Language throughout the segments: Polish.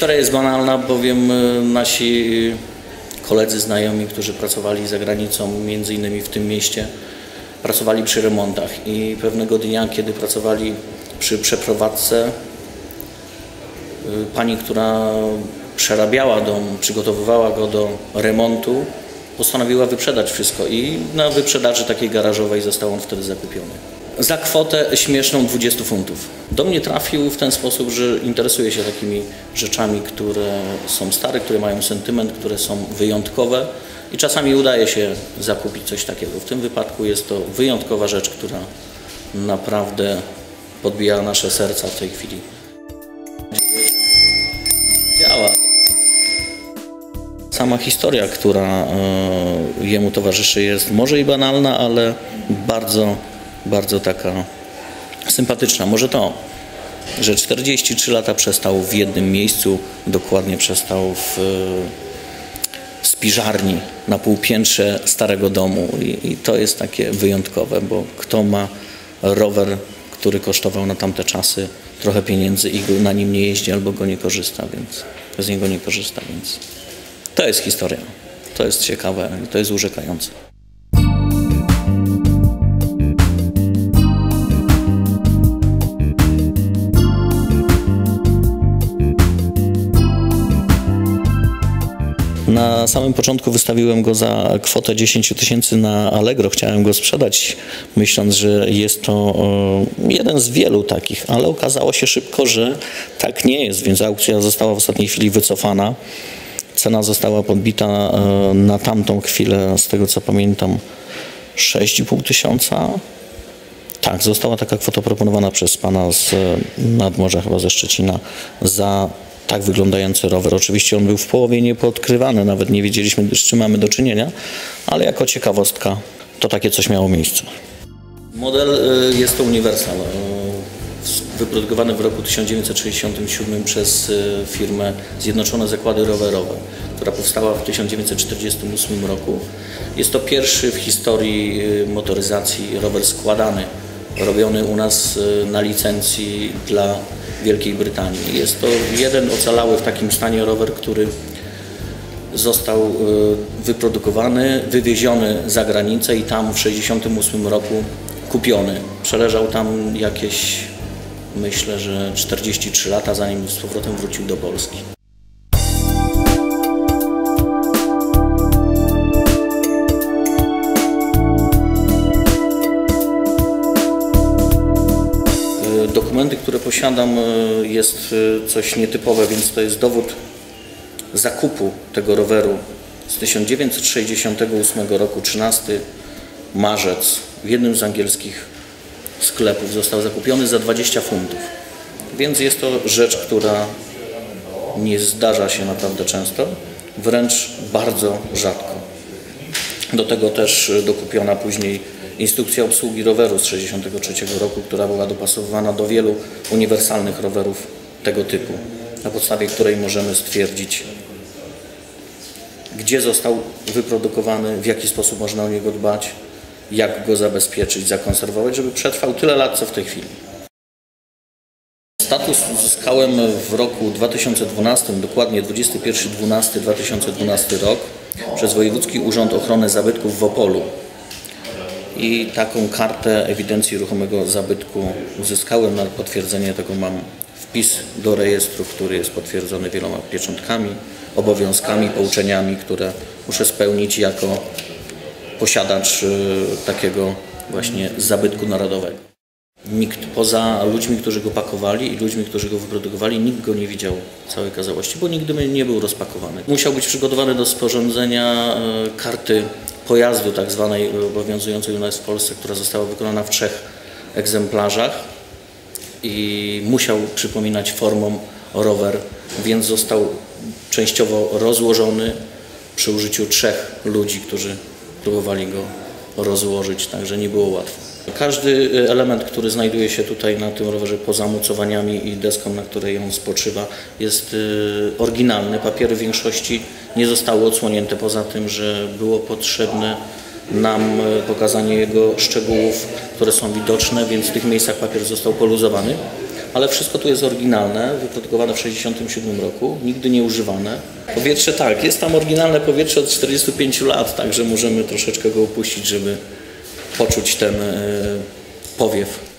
Historia jest banalna, bowiem nasi koledzy, znajomi, którzy pracowali za granicą, między innymi w tym mieście, pracowali przy remontach i pewnego dnia, kiedy pracowali przy przeprowadzce, pani, która przerabiała dom, przygotowywała go do remontu, postanowiła wyprzedać wszystko i na wyprzedaży takiej garażowej został on wtedy zakupiony. Za kwotę śmieszną 20 funtów. Do mnie trafił w ten sposób, że interesuje się takimi rzeczami, które są stare, które mają sentyment, które są wyjątkowe i czasami udaje się zakupić coś takiego. W tym wypadku jest to wyjątkowa rzecz, która naprawdę podbija nasze serca w tej chwili. Działa. Sama historia, która jemu towarzyszy, jest może i banalna, ale bardzo taka sympatyczna. Może to, że 43 lata przestał w jednym miejscu, dokładnie przestał w spiżarni na półpiętrze starego domu i to jest takie wyjątkowe, bo kto ma rower, który kosztował na tamte czasy trochę pieniędzy i na nim nie jeździ albo go nie korzysta, więc z niego nie korzysta, więc to jest historia. To jest ciekawe, to jest urzekające. Na samym początku wystawiłem go za kwotę 10 000 na Allegro. Chciałem go sprzedać, myśląc, że jest to jeden z wielu takich, ale okazało się szybko, że tak nie jest, więc aukcja została w ostatniej chwili wycofana. Cena została podbita na tamtą chwilę, z tego co pamiętam, 6,5 tysiąca. Tak, została taka kwota proponowana przez pana z nadmorza, chyba ze Szczecina, za tak wyglądający rower. Oczywiście on był w połowie niepoodkrywany, nawet nie wiedzieliśmy, z czym mamy do czynienia, ale jako ciekawostka to takie coś miało miejsce. Model jest to Universal, wyprodukowany w roku 1967 przez firmę Zjednoczone Zakłady Rowerowe, która powstała w 1948 roku. Jest to pierwszy w historii motoryzacji rower składany, robiony u nas na licencji dla Wielkiej Brytanii. Jest to jeden ocalały w takim stanie rower, który został wyprodukowany, wywieziony za granicę i tam w 1968 roku kupiony. Przeleżał tam jakieś, myślę, że 43 lata, zanim z powrotem wrócił do Polski. Dokumenty, które posiadam, jest coś nietypowe, więc to jest dowód zakupu tego roweru z 1968 roku, 13 marzec, w jednym z angielskich sklepów został zakupiony za 20 funtów. Więc jest to rzecz, która nie zdarza się naprawdę często, wręcz bardzo rzadko. Do tego też dokupiona później instrukcja obsługi roweru z 1963 roku, która była dopasowywana do wielu uniwersalnych rowerów tego typu, na podstawie której możemy stwierdzić, gdzie został wyprodukowany, w jaki sposób można o niego dbać, jak go zabezpieczyć, zakonserwować, żeby przetrwał tyle lat, co w tej chwili. Status uzyskałem w roku 2012, dokładnie 21.12.2012 rok, przez Wojewódzki Urząd Ochrony Zabytków w Opolu. I taką kartę ewidencji ruchomego zabytku uzyskałem. Na potwierdzenie tego mam wpis do rejestru, który jest potwierdzony wieloma pieczątkami, obowiązkami, pouczeniami, które muszę spełnić jako posiadacz takiego właśnie zabytku narodowego. Nikt poza ludźmi, którzy go pakowali i ludźmi, którzy go wyprodukowali, nikt go nie widział całej okazałości, bo nigdy nie był rozpakowany. Musiał być przygotowany do sporządzenia karty pojazdu, tak zwanej obowiązującej u nas w Polsce, która została wykonana w 3 egzemplarzach i musiał przypominać formą rower, więc został częściowo rozłożony przy użyciu 3 ludzi, którzy próbowali go rozłożyć, także nie było łatwo. Każdy element, który znajduje się tutaj na tym rowerze poza mocowaniami i deską, na której on spoczywa, jest oryginalny. Papiery w większości nie zostały odsłonięte, poza tym, że było potrzebne nam pokazanie jego szczegółów, które są widoczne, więc w tych miejscach papier został poluzowany. ale wszystko tu jest oryginalne, wyprodukowane w 1967 roku, nigdy nie używane. Powietrze tak, jest tam oryginalne powietrze od 45 lat, także możemy troszeczkę go opuścić, żeby poczuć ten powiew.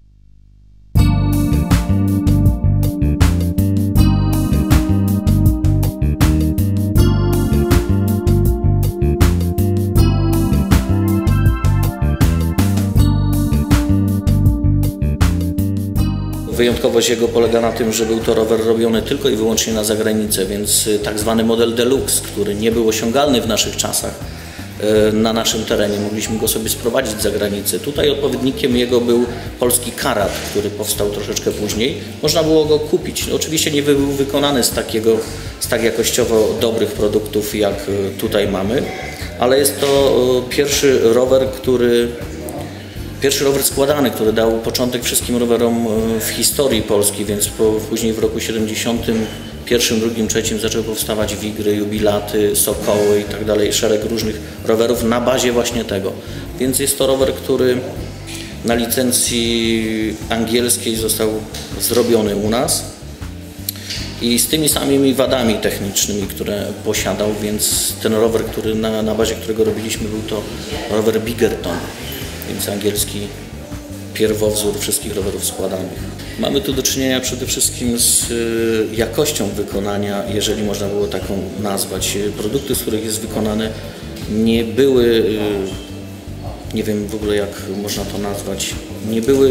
Wyjątkowość jego polega na tym, że był to rower robiony tylko i wyłącznie na zagranicę, więc tak zwany model deluxe, który nie był osiągalny w naszych czasach na naszym terenie, mogliśmy go sobie sprowadzić z zagranicy. Tutaj odpowiednikiem jego był polski Karat, który powstał troszeczkę później. Można było go kupić. Oczywiście nie był wykonany z tak jakościowo dobrych produktów, jak tutaj mamy, ale jest to pierwszy rower składany, który dał początek wszystkim rowerom w historii Polski, więc później w roku 71, 2, 3 zaczęły powstawać Wigry, Jubilaty, Sokoły i tak dalej, szereg różnych rowerów na bazie właśnie tego. Więc jest to rower, który na licencji angielskiej został zrobiony u nas i z tymi samymi wadami technicznymi, które posiadał, więc ten rower, na bazie którego robiliśmy, był to rower Bigerton. Więc angielski pierwowzór wszystkich rowerów składanych. Mamy tu do czynienia przede wszystkim z jakością wykonania, jeżeli można było taką nazwać. Produkty, z których jest wykonane, nie były, nie wiem w ogóle jak można to nazwać, nie były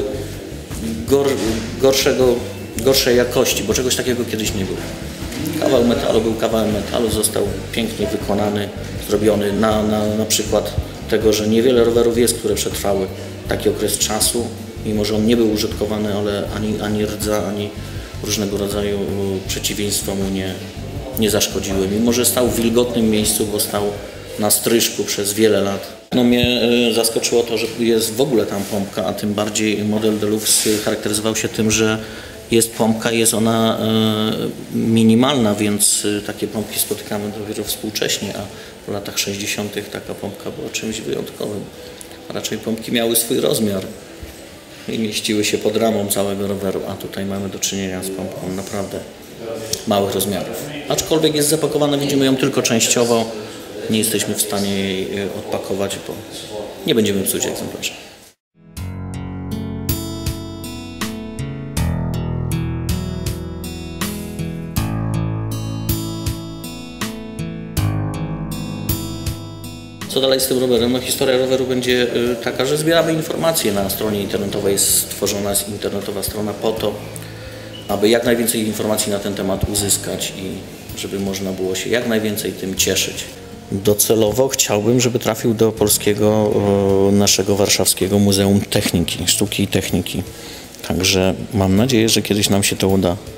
gorszej jakości, bo czegoś takiego kiedyś nie było. Kawał metalu był kawałem metalu, został pięknie wykonany, zrobiony na przykład tego, że niewiele rowerów jest, które przetrwały taki okres czasu, mimo że on nie był użytkowany, ale ani rdza, ani różnego rodzaju przeciwieństwa mu nie zaszkodziły. Mimo że stał w wilgotnym miejscu, bo stał na stryżku przez wiele lat. No mnie zaskoczyło to, że jest w ogóle tam pompka, a tym bardziej model Deluxe charakteryzował się tym, że jest pompka, jest ona minimalna, więc takie pompki spotykamy dopiero współcześnie, a w latach 60. taka pompka była czymś wyjątkowym. Raczej pompki miały swój rozmiar i mieściły się pod ramą całego roweru, a tutaj mamy do czynienia z pompką naprawdę małych rozmiarów. Aczkolwiek jest zapakowana, widzimy ją tylko częściowo, nie jesteśmy w stanie jej odpakować, bo nie będziemy psuć egzemplarza. Co dalej z tym rowerem? No, historia roweru będzie taka, że zbieramy informacje na stronie internetowej. Jest stworzona internetowa strona po to, aby jak najwięcej informacji na ten temat uzyskać i żeby można było się jak najwięcej tym cieszyć. Docelowo chciałbym, żeby trafił do polskiego, naszego warszawskiego Muzeum Techniki, Sztuki i Techniki. Także mam nadzieję, że kiedyś nam się to uda.